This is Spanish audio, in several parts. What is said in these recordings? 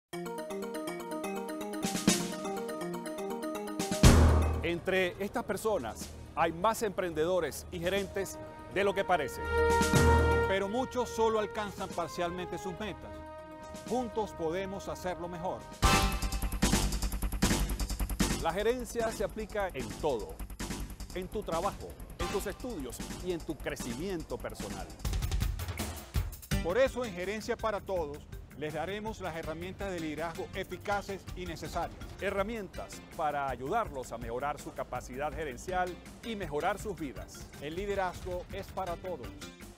Entre estas personas hay más emprendedores y gerentes de lo que parece. Pero muchos solo alcanzan parcialmente sus metas. Juntos podemos hacerlo mejor. La gerencia se aplica en todo, en tu trabajo, en tus estudios y en tu crecimiento personal. Por eso en Gerencia para Todos les daremos las herramientas de liderazgo eficaces y necesarias. Herramientas para ayudarlos a mejorar su capacidad gerencial y mejorar sus vidas. El liderazgo es para todos.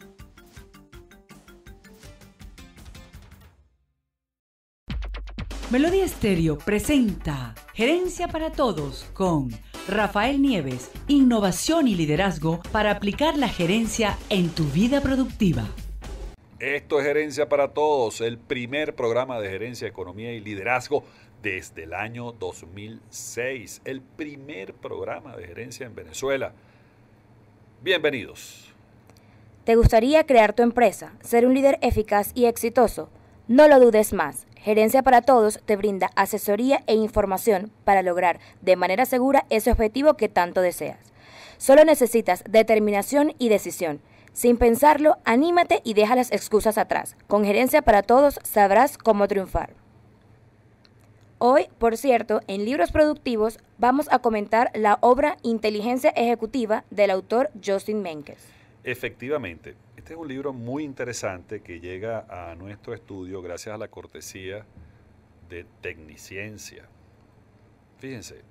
Melodía Estéreo presenta Gerencia para Todos con Rafael Nieves, innovación y liderazgo para aplicar la gerencia en tu vida productiva. Esto es Gerencia para Todos, el primer programa de gerencia, economía y liderazgo desde el año 2006, el primer programa de gerencia en Venezuela. Bienvenidos. ¿Te gustaría crear tu empresa, ser un líder eficaz y exitoso? No lo dudes más. Gerencia para Todos te brinda asesoría e información para lograr de manera segura ese objetivo que tanto deseas. Solo necesitas determinación y decisión. Sin pensarlo, anímate y deja las excusas atrás. Con Gerencia para Todos sabrás cómo triunfar. Hoy, por cierto, en Libros Productivos vamos a comentar la obra Inteligencia Ejecutiva del autor Justin Menkes. Efectivamente, este es un libro muy interesante que llega a nuestro estudio gracias a la cortesía de Tecniciencia. Fíjense,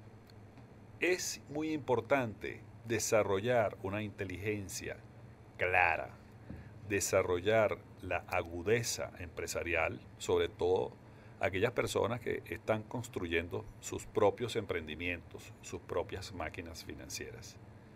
es muy importante desarrollar una inteligencia clara, desarrollar la agudeza empresarial, sobre todo aquellas personas que están construyendo sus propios emprendimientos, sus propias máquinas financieras.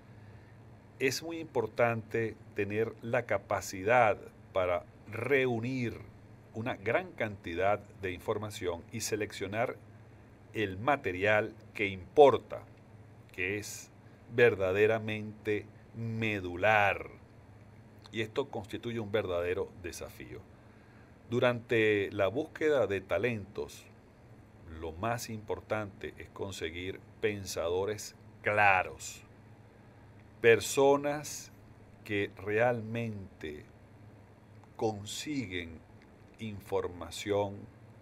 Es muy importante tener la capacidad para reunir una gran cantidad de información y seleccionar el material que importa, que es verdaderamente medular. Y esto constituye un verdadero desafío. Durante la búsqueda de talentos, lo más importante es conseguir pensadores claros, personas que realmente consiguen información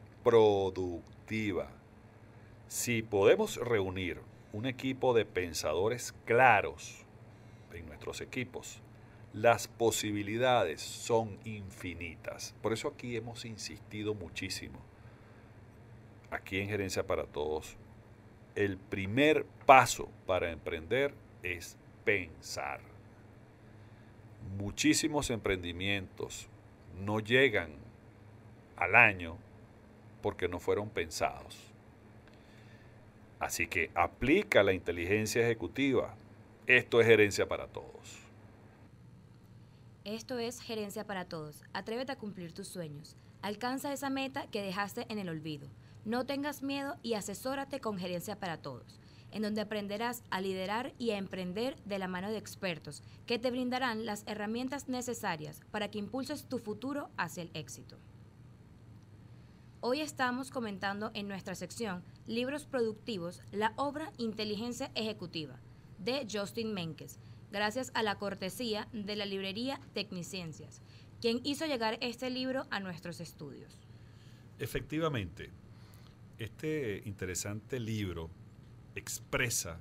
productiva. Si podemos reunir un equipo de pensadores claros en nuestros equipos, las posibilidades son infinitas. Por eso aquí hemos insistido muchísimo. Aquí en Gerencia para Todos, el primer paso para emprender es pensar. Muchísimos emprendimientos no llegan al año porque no fueron pensados. Así que aplica la inteligencia ejecutiva. Esto es Gerencia para Todos. Esto es Gerencia para Todos. Atrévete a cumplir tus sueños. Alcanza esa meta que dejaste en el olvido. No tengas miedo y asesórate con Gerencia para Todos, en donde aprenderás a liderar y a emprender de la mano de expertos que te brindarán las herramientas necesarias para que impulses tu futuro hacia el éxito. Hoy estamos comentando en nuestra sección Libros Productivos la obra Inteligencia Ejecutiva de Justin Menkes, gracias a la cortesía de la librería Tecniciencias, quien hizo llegar este libro a nuestros estudios. Efectivamente, este interesante libro expresa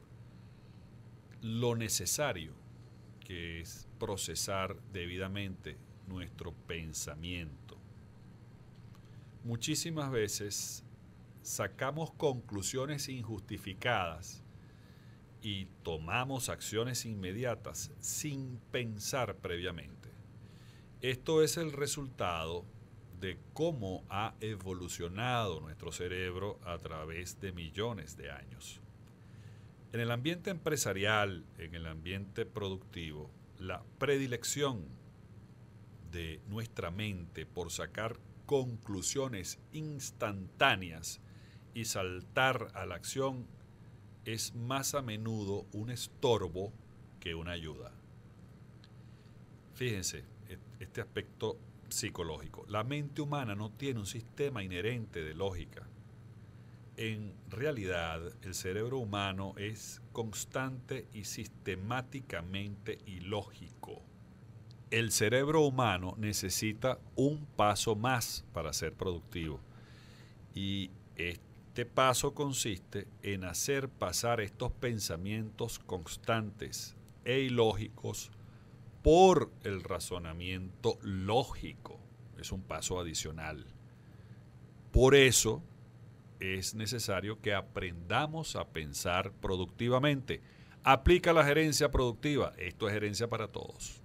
lo necesario que es procesar debidamente nuestro pensamiento. Muchísimas veces sacamos conclusiones injustificadas y tomamos acciones inmediatas sin pensar previamente. Esto es el resultado de cómo ha evolucionado nuestro cerebro a través de millones de años. En el ambiente empresarial, en el ambiente productivo, la predilección de nuestra mente por sacar conclusiones instantáneas y saltar a la acción es más a menudo un estorbo que una ayuda. Fíjense, este aspecto psicológico. La mente humana no tiene un sistema inherente de lógica. En realidad, el cerebro humano es constante y sistemáticamente ilógico. El cerebro humano necesita un paso más para ser productivo. Y este paso consiste en hacer pasar estos pensamientos constantes e ilógicos por el razonamiento lógico. Es un paso adicional. Por eso es necesario que aprendamos a pensar productivamente. Aplica la gerencia productiva. Esto es Gerencia para Todos.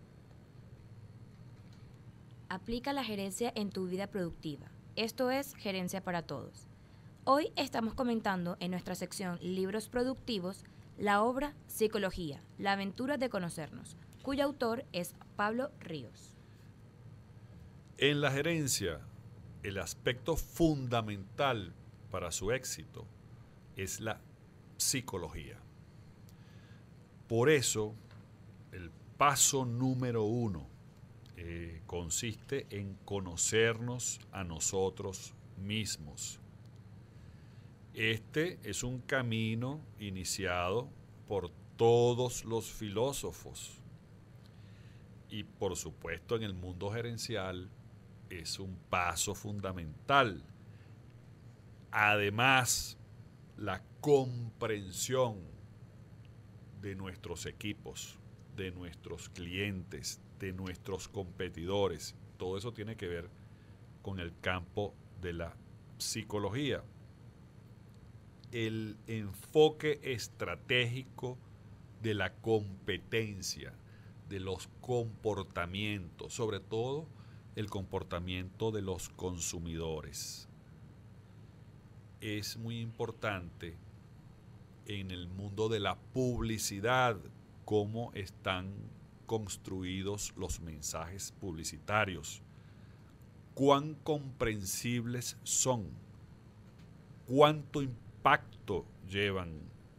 Aplica la gerencia en tu vida productiva. Esto es Gerencia para Todos. Hoy estamos comentando en nuestra sección Libros Productivos la obra Psicología, la aventura de conocernos, cuyo autor es Pablo Ríos. En la gerencia, el aspecto fundamental para su éxito es la psicología. Por eso, el paso número 1 consiste en conocernos a nosotros mismos. Este es un camino iniciado por todos los filósofos y, por supuesto, en el mundo gerencial es un paso fundamental. Además, la comprensión de nuestros equipos, de nuestros clientes, de nuestros competidores, todo eso tiene que ver con el campo de la psicología. El enfoque estratégico de la competencia, de los comportamientos, sobre todo el comportamiento de los consumidores. Es muy importante en el mundo de la publicidad cómo están construidos los mensajes publicitarios, cuán comprensibles son, cuánto impacto llevan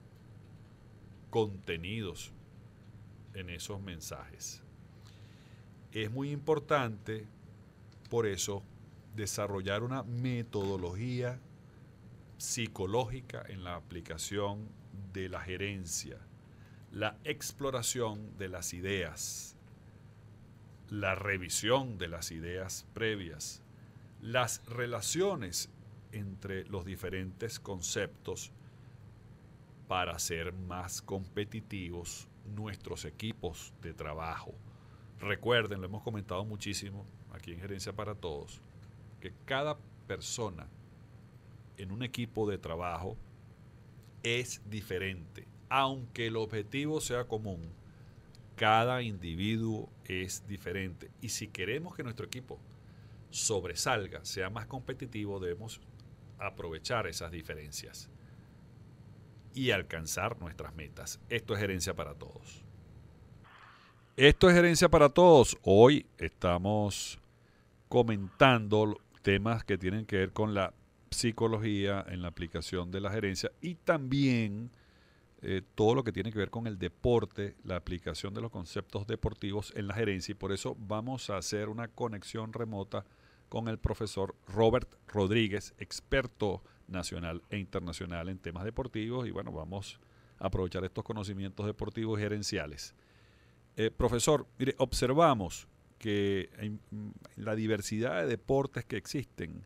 contenidos en esos mensajes. Es muy importante, por eso, desarrollar una metodología psicológica en la aplicación de la gerencia, la exploración de las ideas, la revisión de las ideas previas, las relaciones entre los diferentes conceptos para hacer más competitivos nuestros equipos de trabajo. Recuerden, lo hemos comentado muchísimo aquí en Gerencia para Todos, que cada persona en un equipo de trabajo es diferente. Aunque el objetivo sea común, cada individuo es diferente. Y si queremos que nuestro equipo sobresalga, sea más competitivo, debemos aprovechar esas diferencias y alcanzar nuestras metas. Esto es Gerencia para Todos. Esto es Gerencia para Todos. Hoy estamos comentando temas que tienen que ver con la psicología en la aplicación de la gerencia y también todo lo que tiene que ver con el deporte, la aplicación de los conceptos deportivos en la gerencia, y por eso vamos a hacer una conexión remota con el profesor Robert Rodríguez, experto nacional e internacional en temas deportivos, y bueno, vamos a aprovechar estos conocimientos deportivos y gerenciales. Profesor, mire, observamos que en la diversidad de deportes que existen,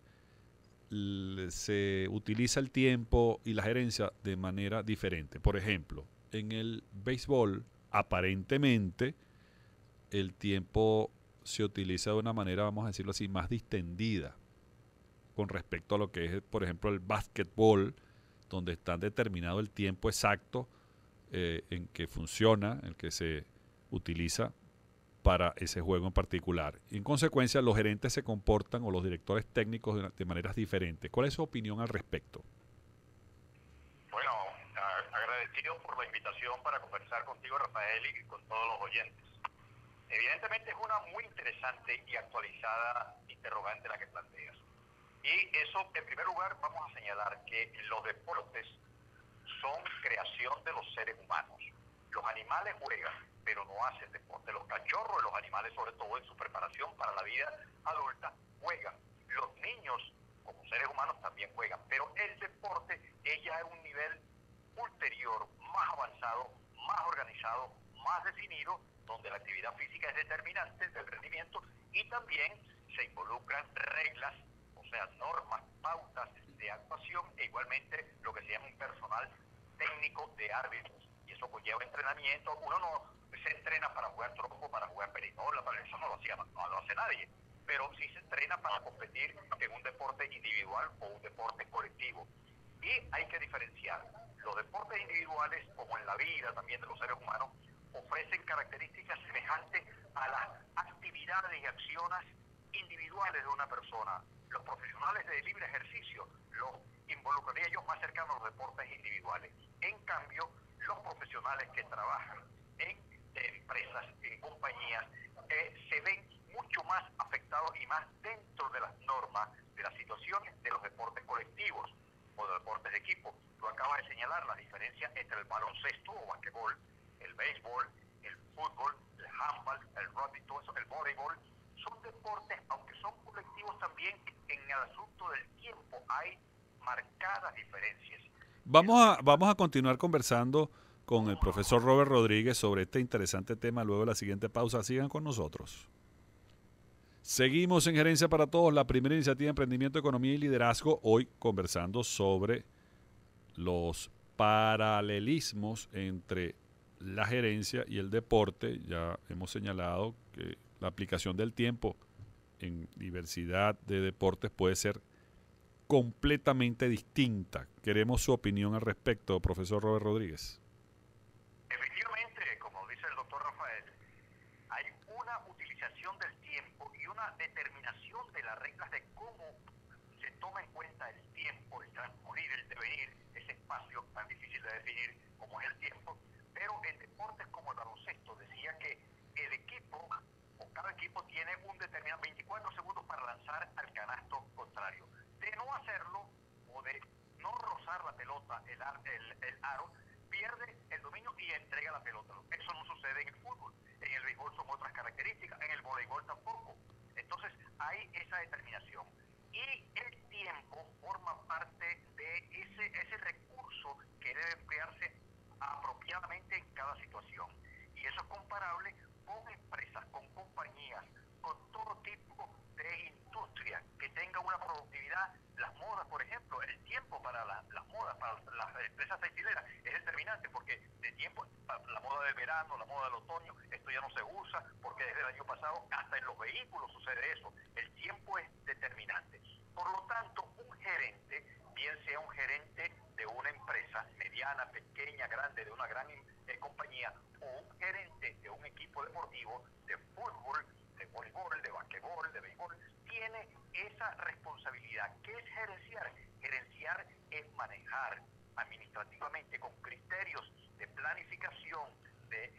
se utiliza el tiempo y la gerencia de manera diferente. Por ejemplo, en el béisbol, aparentemente, el tiempo se utiliza de una manera, vamos a decirlo así, más distendida con respecto a lo que es, por ejemplo, el básquetbol, donde está determinado el tiempo exacto en que funciona, en que se utiliza para ese juego en particular. En consecuencia, los gerentes se comportan, o los directores técnicos, de maneras diferentes. ¿Cuál es su opinión al respecto? Bueno, agradecido por la invitación para conversar contigo, Rafael, y con todos los oyentes. Evidentemente es una muy interesante y actualizada interrogante la que planteas. Y eso, en primer lugar, vamos a señalar que los deportes son creación de los seres humanos. Los animales juegan, pero no hacen deporte. Los cachorros y los animales, sobre todo en su preparación para la vida adulta, juegan. Los niños, como seres humanos, también juegan, pero el deporte es ya un nivel ulterior, más avanzado, más organizado, más definido, donde la actividad física es determinante del rendimiento y también se involucran reglas, o sea, normas, pautas de actuación e igualmente lo que se llama un personal técnico de árbitros. Y eso conlleva entrenamiento. Uno no se entrena para jugar trompo, para jugar perinola, para eso no lo hace nadie. Pero sí se entrena para competir en un deporte individual o un deporte colectivo. Y hay que diferenciar. Los deportes individuales, como en la vida también de los seres humanos, ofrecen características semejantes a las actividades y acciones individuales de una persona. Los profesionales de libre ejercicio los involucraría yo más cercanos a los deportes individuales. En cambio, los profesionales que trabajan en empresas, en compañías, se ven mucho más afectados y más dentro de las normas de las situaciones de los deportes colectivos o de deportes de equipo. Tú acabas de señalar la diferencia entre el baloncesto o basquetbol, el béisbol, el fútbol, el handball, el rugby, todo eso, el voleibol. Son deportes, aunque son colectivos también, en el asunto del tiempo hay marcadas diferencias. Vamos a continuar conversando con el profesor Robert Rodríguez sobre este interesante tema luego de la siguiente pausa. Sigan con nosotros. Seguimos en Gerencia para Todos, la primera iniciativa de emprendimiento, economía y liderazgo. Hoy conversando sobre los paralelismos entre la gerencia y el deporte. Ya hemos señalado que la aplicación del tiempo en diversidad de deportes puede ser completamente distinta. Queremos su opinión al respecto, profesor Robert Rodríguez. Efectivamente, como dice el doctor Rafael, hay una utilización del tiempo y una determinación de las reglas de cómo se toma en cuenta el tiempo, el transcurrir, el devenir, ese espacio tan difícil de definir como es el tiempo. Pero en deportes como el baloncesto decía que el equipo o cada equipo tiene un determinado 24 segundos para lanzar al canasto contrario. De no hacerlo o de no rozar la pelota, el aro, pierde el dominio y entrega la pelota. Eso no sucede en el fútbol. En el béisbol son otras características, en el voleibol tampoco. Entonces hay esa determinación. Y el tiempo forma parte de ese recurso que debe emplearse apropiadamente en cada situación. Y eso es comparable con empresas, con compañías, con todo tipo de industria que tenga una productividad. Las modas, por ejemplo, el tiempo para las modas, para las empresas textileras es determinante porque de tiempo, la moda del verano, la moda del otoño, esto ya no se usa porque desde el año pasado hasta en los vehículos sucede eso. El tiempo es determinante. Por lo tanto, un gerente, bien sea un gerente de una empresa mediana, pequeña, grande, de una gran compañía, o un gerente de un equipo deportivo, de fútbol, de voleibol, de basquetbol, de béisbol, tiene esa responsabilidad. ¿Qué es gerenciar? Gerenciar es manejar administrativamente con criterios de planificación, de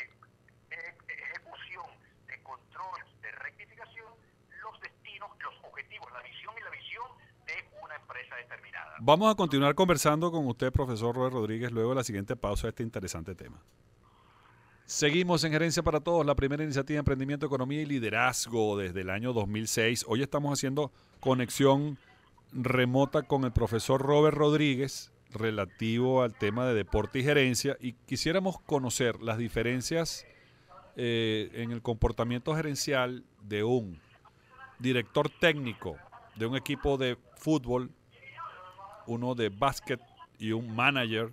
ejecución, de control, de rectificación, los destinos, los objetivos, la misión y la visión de una empresa determinada. Vamos a continuar conversando con usted, profesor Robert Rodríguez, luego de la siguiente pausa de este interesante tema. Seguimos en Gerencia para Todos, la primera iniciativa de emprendimiento, economía y liderazgo desde el año 2006. Hoy estamos haciendo conexión remota con el profesor Robert Rodríguez relativo al tema de deporte y gerencia, y quisiéramos conocer las diferencias en el comportamiento gerencial de un director técnico de un equipo de fútbol, uno de básquet y un manager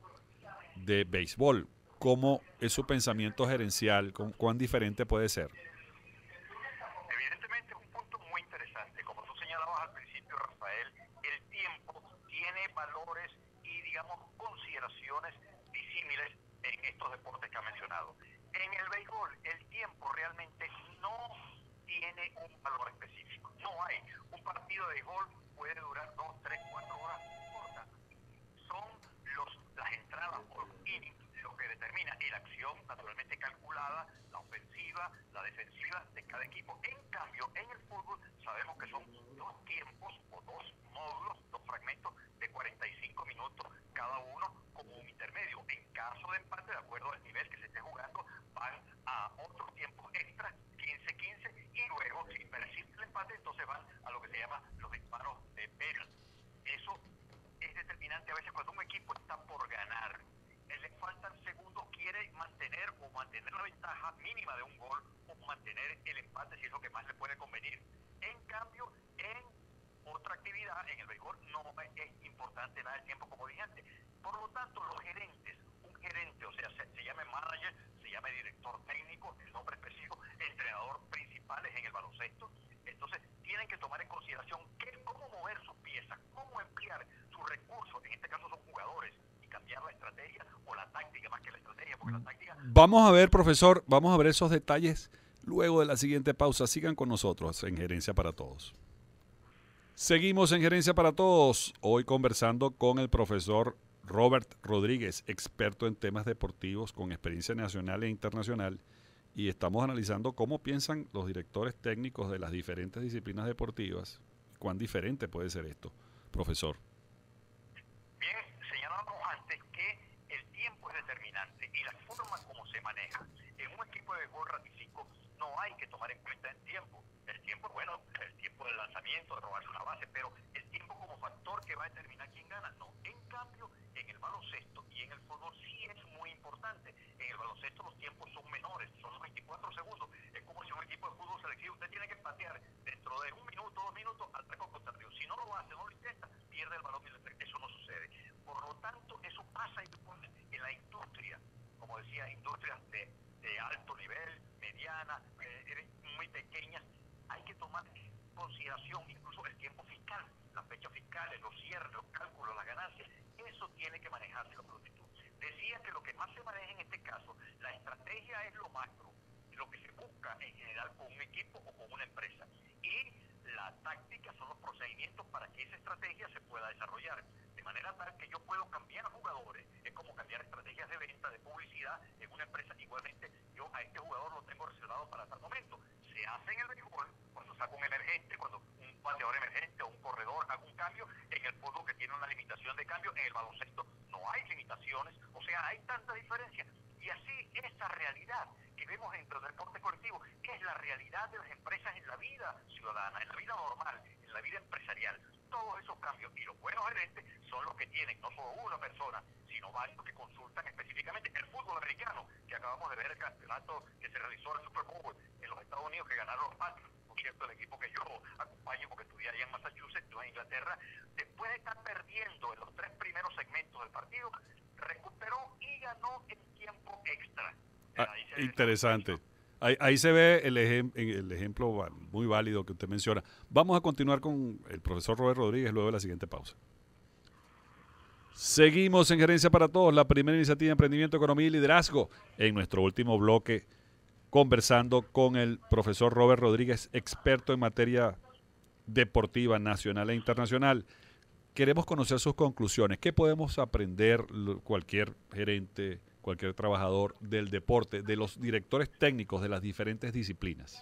de béisbol. ¿Cómo es su pensamiento gerencial? ¿Cuán diferente puede ser? Evidentemente es un punto muy interesante. Como tú señalabas al principio, Rafael, el tiempo tiene valores y, digamos, consideraciones disímiles en estos deportes que ha mencionado. En el béisbol, el tiempo realmente no tiene un valor específico. No hay. Un partido de béisbol puede durar 2, 3, 4 horas, no importa. Son las entradas por innings lo que determina y la acción naturalmente calculada, la ofensiva, la defensiva de cada equipo. En cambio, en el fútbol sabemos que son 2 tiempos o 2 módulos, 2 fragmentos de 45 minutos cada uno como un intermedio. En caso de empate, de acuerdo al nivel importante nada el tiempo, como dije antes. Por lo tanto, los gerentes, un gerente, o sea, se llame manager, se llame director técnico, el nombre específico, entrenador principales en el baloncesto, entonces tienen que tomar en consideración cómo mover sus piezas, cómo emplear sus recursos, en este caso son jugadores, y cambiar la estrategia o la táctica más que la estrategia, porque la táctica... Vamos a ver, profesor, vamos a ver esos detalles luego de la siguiente pausa. Sigan con nosotros en Gerencia para Todos. Seguimos en Gerencia para Todos, hoy conversando con el profesor Robert Rodríguez, experto en temas deportivos con experiencia nacional e internacional, y estamos analizando cómo piensan los directores técnicos de las diferentes disciplinas deportivas. ¿Cuán diferente puede ser esto, profesor? Bien, señalábamos antes que el tiempo es determinante y la forma como se maneja. En un equipo de béisbol ratifico no hay que tomar en cuenta el tiempo. El tiempo, bueno, el tiempo del lanzamiento, de robarse una base, pero el tiempo como factor que va a determinar quién gana, no. En cambio, en el baloncesto y en el fútbol sí es muy importante. En el baloncesto los tiempos son menores, son 24 segundos. Es como si un equipo de fútbol selectivo, usted tiene que patear dentro de 1 minuto, 2 minutos al taco contrario. Si no lo hace, no lo intenta, pierde el balón y eso no sucede. Por lo tanto, eso pasa en la industria, como decía, industrias de alto nivel, mediana, muy pequeñas. Hay que tomar en consideración incluso el tiempo fiscal, las fechas fiscales, los cierres, los cálculos, las ganancias. Eso tiene que manejarse la prontitud. Decía que lo que más se maneja en este caso, la estrategia es lo macro, lo que se busca en general con un equipo o con una empresa. Y la táctica son los procedimientos para que esa estrategia se pueda desarrollar. De manera tal que yo puedo cambiar jugadores, es como cambiar estrategias de venta, de publicidad en una empresa. Igualmente, yo a este jugador lo tengo reservado para tal momento. Se hace en el béisbol, cuando saco un emergente, cuando un bateador emergente o un corredor haga un cambio, en el fútbol que tiene una limitación de cambio, en el baloncesto no hay limitaciones, o sea, hay tanta diferencia. Y así esa realidad que vemos dentro del deporte colectivo es la realidad de las empresas en la vida ciudadana, en la vida normal, en la vida empresarial. Todos esos cambios y los buenos gerentes son los que tienen no solo una persona, sino varios que consultan específicamente el fútbol americano, que acabamos de ver el campeonato que se realizó en el Super Bowl en los Estados Unidos, que ganaron los Patriots, por cierto, el equipo que yo acompaño porque estudié allá en Massachusetts, yo en Inglaterra, después de estar perdiendo en los 3 primeros segmentos del partido, recuperó y ganó en tiempo extra. Interesante. Ahí se ve el ejemplo muy válido que usted menciona. Vamos a continuar con el profesor Robert Rodríguez luego de la siguiente pausa. Seguimos en Gerencia para Todos, la primera iniciativa de emprendimiento, economía y liderazgo. En nuestro último bloque, conversando con el profesor Robert Rodríguez, experto en materia deportiva nacional e internacional. Queremos conocer sus conclusiones. ¿Qué podemos aprender cualquier gerente, cualquier trabajador del deporte, de los directores técnicos de las diferentes disciplinas?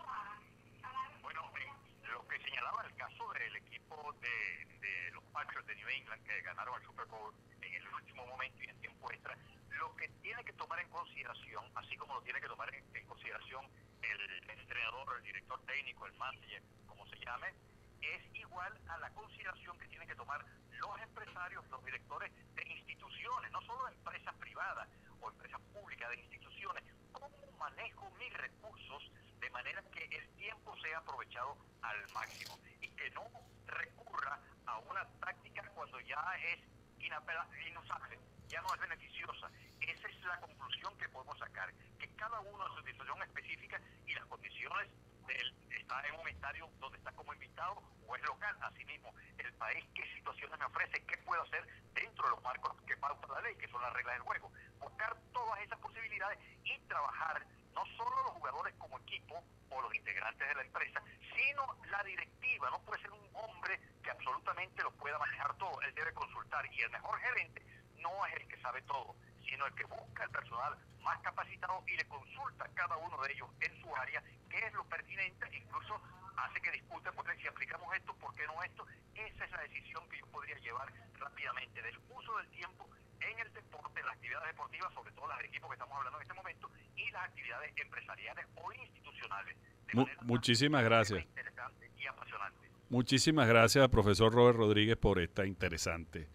Bueno, lo que señalaba el caso del equipo de los Patriots de New England que ganaron el Super Bowl en el último momento y en tiempo extra, lo que tiene que tomar en consideración, así como lo tiene que tomar en consideración el entrenador, el director técnico, el manager, como se llame, es igual a la consideración que tienen que tomar los empresarios, los directores de instituciones, no solo de empresas privadas o empresas públicas, de instituciones. ¿Cómo manejo mis recursos de manera que el tiempo sea aprovechado al máximo y que no recurra a una táctica cuando ya es inusable, ya no es beneficiosa? Esa es la conclusión que podemos sacar, que cada uno en su situación específica y las condiciones está en un estadio donde está como invitado o es local. Asimismo, el país, qué situaciones me ofrece, qué puedo hacer dentro de los marcos que pauta la ley, que son las reglas del juego. Buscar todas esas posibilidades y trabajar no solo los jugadores como equipo o los integrantes de la empresa, sino la directiva. No puede ser un hombre que absolutamente lo pueda manejar todo. Él debe consultar, y el mejor gerente no es el que sabe todo, sino el que busca el personal más capacitado y le consulta a cada uno de ellos en su área qué es lo pertinente, incluso hace que discuten, porque si aplicamos esto, ¿por qué no esto? Esa es la decisión que yo podría llevar rápidamente del uso del tiempo en el deporte, las actividades deportivas, sobre todo las del equipo que estamos hablando en este momento, y las actividades empresariales o institucionales. Muchísimas gracias. Interesante y apasionante. Muchísimas gracias, profesor Robert Rodríguez, por esta interesante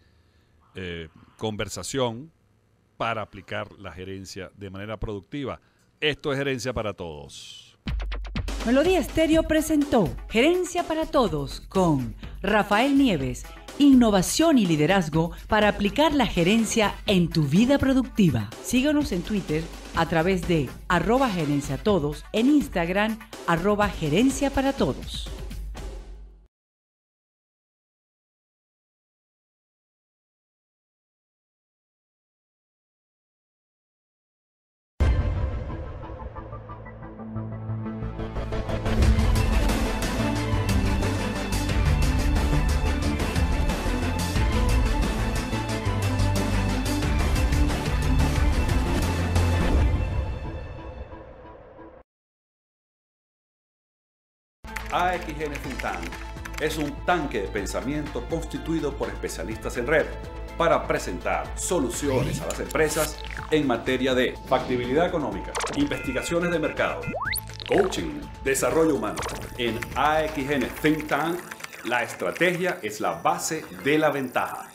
conversación para aplicar la gerencia de manera productiva. Esto es Gerencia para Todos. Melodía Estéreo presentó Gerencia para Todos con Rafael Nieves, innovación y liderazgo para aplicar la gerencia en tu vida productiva. Síguenos en Twitter a través de @gerenciatodos, en Instagram @gerenciaparatodos. AXN Think Tank es un tanque de pensamiento constituido por especialistas en red para presentar soluciones a las empresas en materia de factibilidad económica, investigaciones de mercado, coaching, desarrollo humano. En AXN Think Tank, la estrategia es la base de la ventaja.